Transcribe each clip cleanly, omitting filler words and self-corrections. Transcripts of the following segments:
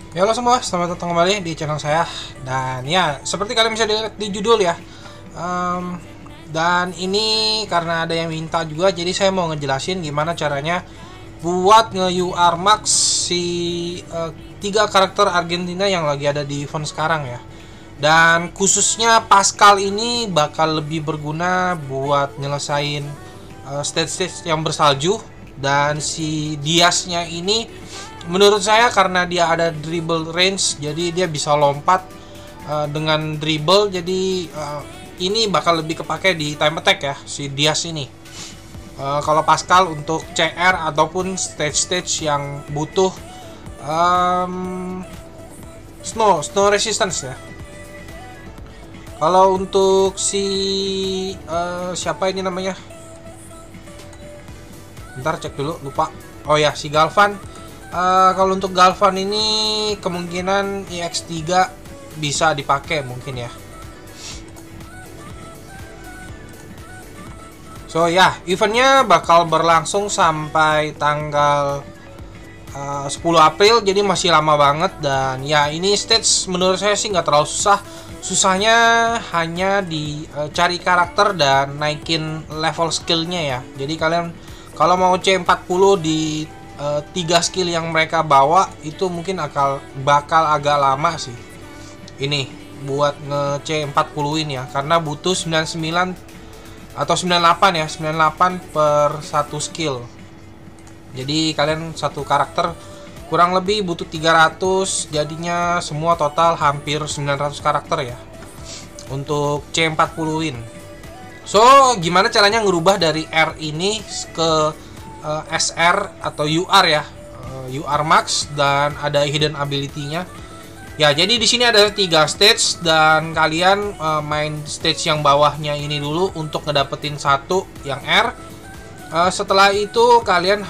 Ya halo semua, selamat datang kembali di channel saya. Dan ya, seperti kalian bisa lihat di judul ya. Dan ini karena ada yang minta juga, jadi saya mau ngejelasin gimana caranya buat nge-UR Max si tiga karakter Argentina yang lagi ada di event sekarang ya. Dan khususnya Pascal ini bakal lebih berguna buat nyelesain stage-stage yang bersalju. Dan si Diasnya ini menurut saya karena dia ada dribble range, jadi dia bisa lompat dengan dribble, jadi ini bakal lebih kepake di time attack ya si Dias ini. Kalau Pascal untuk CR ataupun stage-stage yang butuh snow resistance ya. Kalau untuk si siapa ini namanya? Bentar cek dulu, lupa. Oh ya, si Galvan. Kalau untuk Galvan ini kemungkinan EX3 bisa dipakai mungkin ya. So ya, eventnya bakal berlangsung sampai tanggal 10 April, jadi masih lama banget. Dan ya, ini stage menurut saya sih nggak terlalu susah. Susahnya hanya di cari karakter dan naikin level skillnya ya. Jadi kalian kalau mau C40 di 3 skill yang mereka bawa itu mungkin bakal agak lama sih ini buat nge C40 in ya, karena butuh 99 atau 98 ya, 98 per satu skill. Jadi kalian satu karakter kurang lebih butuh 300, jadinya semua total hampir 900 karakter ya untuk C40 in. So gimana caranya ngerubah dari R ini ke SR atau UR ya, UR Max, dan ada hidden ability-nya. Ya, jadi di sini ada 3 stage dan kalian main stage yang bawahnya ini dulu untuk ngedapetin satu yang R. Setelah itu kalian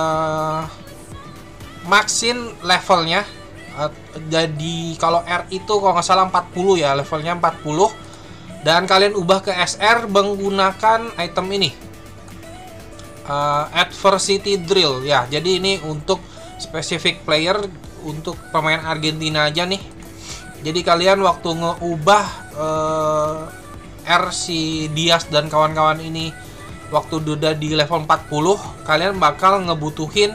maxin levelnya. Jadi kalau R itu kalau nggak salah 40 ya, levelnya 40. Dan kalian ubah ke SR menggunakan item ini, Adversity Drill ya. Jadi ini untuk specific player, untuk pemain Argentina aja nih. Jadi kalian waktu ngeubah R si Dias dan kawan-kawan ini waktu udah di level 40, kalian bakal ngebutuhin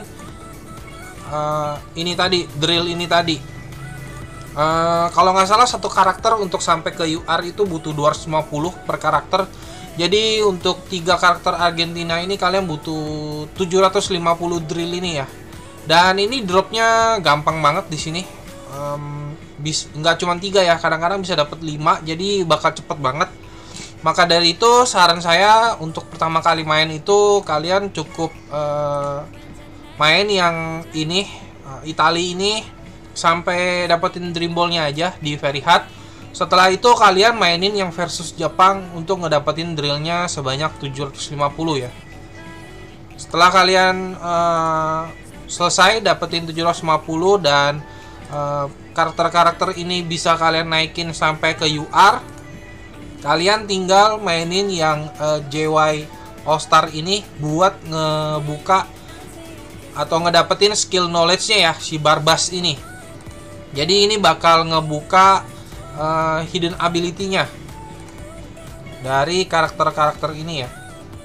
ini tadi, drill ini tadi. Kalau nggak salah satu karakter untuk sampai ke UR itu butuh 250 per karakter. Jadi untuk 3 karakter Argentina ini kalian butuh 750 drill ini ya. Dan ini dropnya gampang banget di sini. Nggak cuma 3 ya, kadang-kadang bisa dapat 5, jadi bakal cepet banget. Maka dari itu saran saya untuk pertama kali main itu kalian cukup main yang ini, Itali ini sampai dapetin dream ball-nya aja di very hard. Setelah itu kalian mainin yang versus Jepang untuk ngedapetin drillnya sebanyak 750 ya. Setelah kalian selesai dapetin 750 dan karakter-karakter ini bisa kalian naikin sampai ke UR, kalian tinggal mainin yang JY All Star ini buat ngebuka atau ngedapetin skill knowledge-nya ya, si Barbas ini. Jadi ini bakal ngebuka hidden ability-nya dari karakter-karakter ini ya.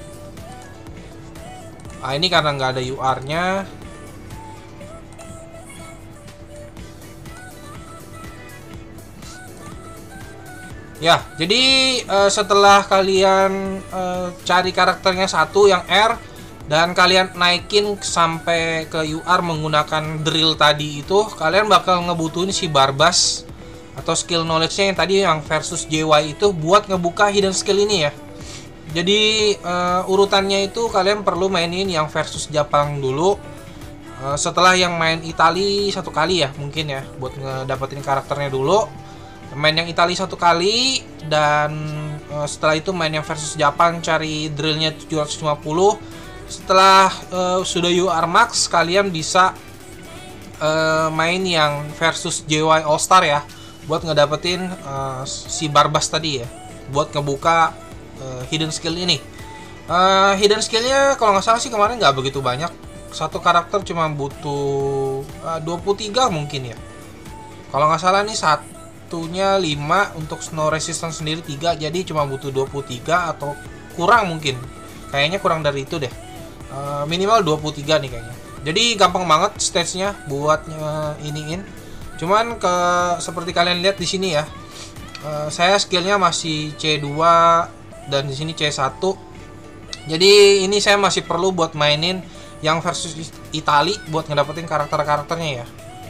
Ini karena nggak ada UR-nya. Ya, jadi setelah kalian cari karakternya satu yang R dan kalian naikin sampai ke UR menggunakan drill tadi itu, kalian bakal ngebutuhin si Barbas atau skill knowledge-nya yang tadi yang versus JY itu buat ngebuka hidden skill ini ya. Jadi urutannya itu kalian perlu mainin yang versus Jepang dulu. Setelah yang main Itali satu kali ya mungkin ya, buat ngedapetin karakternya dulu. Main yang Itali satu kali, dan setelah itu main yang versus Jepang, cari drillnya 750. Setelah sudah UR Max, kalian bisa main yang versus JY All Star ya, buat ngedapetin si Barbas tadi ya, buat ngebuka hidden skill ini. Hidden skillnya kalau nggak salah sih kemarin nggak begitu banyak, satu karakter cuma butuh 23 mungkin ya. Kalau nggak salah nih satunya 5, untuk snow resistance sendiri 3, jadi cuma butuh 23 atau kurang mungkin. Kayaknya kurang dari itu deh. Minimal 23 nih kayaknya. Jadi gampang banget stage-nya buat iniin. Cuman seperti kalian lihat di sini ya. Saya skillnya masih C2 dan di sini C1. Jadi ini saya masih perlu buat mainin yang versus Itali buat ngedapetin karakter-karakternya ya.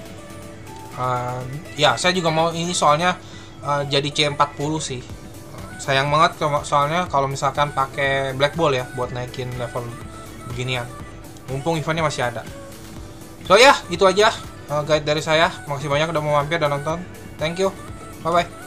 Ya saya juga mau ini soalnya jadi C40 sih. Sayang banget soalnya kalau misalkan pakai Black Ball ya buat naikin level beginian. Mumpung eventnya masih ada. So ya, itu aja guide dari saya. Makasih banyak udah mau mampir dan nonton. Thank you. Bye bye.